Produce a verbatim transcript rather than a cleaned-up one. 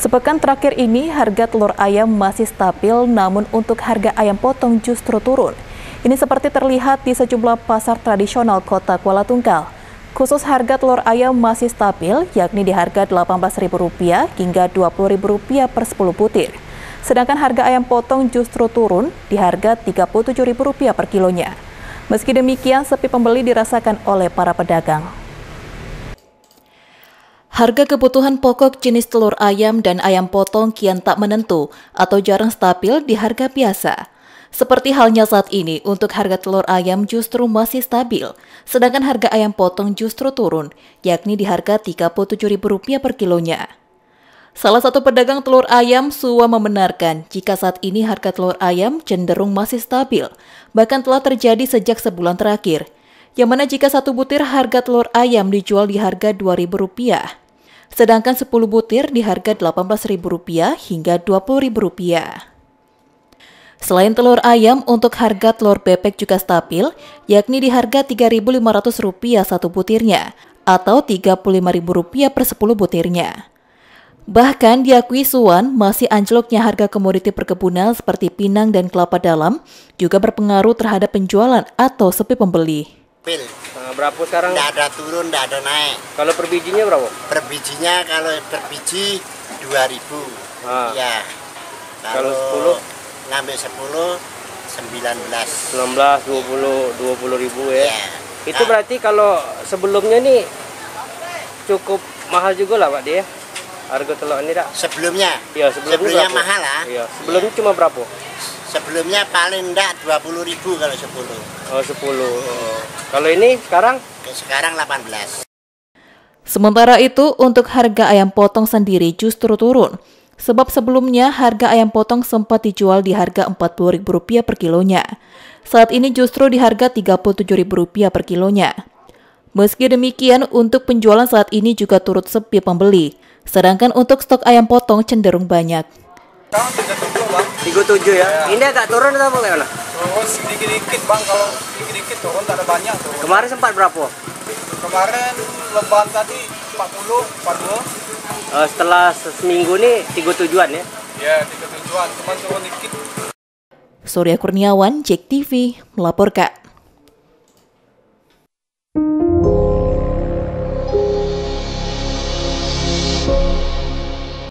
Sepekan terakhir ini harga telur ayam masih stabil, namun untuk harga ayam potong justru turun. Ini seperti terlihat di sejumlah pasar tradisional kota Kuala Tunggal. Khusus harga telur ayam masih stabil, yakni di harga delapan belas ribu rupiah hingga dua puluh ribu rupiah per sepuluh butir. Sedangkan harga ayam potong justru turun di harga tiga puluh tujuh ribu rupiah per kilonya. Meski demikian, sepi pembeli dirasakan oleh para pedagang. Harga kebutuhan pokok jenis telur ayam dan ayam potong kian tak menentu atau jarang stabil di harga biasa. Seperti halnya saat ini, untuk harga telur ayam justru masih stabil, sedangkan harga ayam potong justru turun, yakni di harga tiga puluh tujuh ribu rupiah per kilonya. Salah satu pedagang telur ayam, Suwa, membenarkan jika saat ini harga telur ayam cenderung masih stabil, bahkan telah terjadi sejak sebulan terakhir, yang mana jika satu butir harga telur ayam dijual di harga dua ribu rupiah. Sedangkan sepuluh butir di harga delapan belas ribu rupiah hingga dua puluh ribu rupiah. Selain telur ayam, untuk harga telur bebek juga stabil, yakni di harga tiga ribu lima ratus rupiah satu butirnya, atau tiga puluh lima ribu rupiah per sepuluh butirnya. Bahkan diakui Suwan, masih anjloknya harga komoditi perkebunan seperti pinang dan kelapa dalam juga berpengaruh terhadap penjualan atau sepi pembeli. Pil. Nah, berapa sekarang? Nggak ada turun, nggak ada naik. Kalau per bijinya berapa? Per bijinya kalau per biji dua ribu. Ah. Ya. Kalau sepuluh? Ngambil sepuluh, sembilan belas. sembilan belas, dua puluh, dua puluh ribu ya. Ya. Itu berarti kalau sebelumnya nih cukup mahal juga lah Pak dia. Harga telur ini tak? Sebelumnya? Iya, sebelumnya, sebelumnya berapa? mahal lah. Iya, sebelumnya ya. Cuma berapa? Sebelumnya paling enggak dua puluh ribu kalau sepuluh. Oh, sepuluh. Oh. Kalau ini sekarang? Sekarang delapan belas. Sementara itu, untuk harga ayam potong sendiri justru turun. Sebab sebelumnya harga ayam potong sempat dijual di harga empat puluh ribu rupiah per kilonya. Saat ini justru di harga tiga puluh tujuh ribu rupiah per kilonya. Meski demikian, untuk penjualan saat ini juga turut sepi pembeli. Sedangkan untuk stok ayam potong cenderung banyak. tiga puluh tujuh ya? Ya. Ini agak turun atau bagaimana? Turun sedikit-dikit bang, kalau sedikit-dikit turun tak ada banyak turun. Kemarin sempat berapa? Kemarin lebaran tadi empat puluh, empat puluh. Uh, setelah seminggu nih tiga puluh tujuan ya? Ya, tiga puluh tujuan, cuma turun dikit. Surya Kurniawan, Jek T V, melaporkan.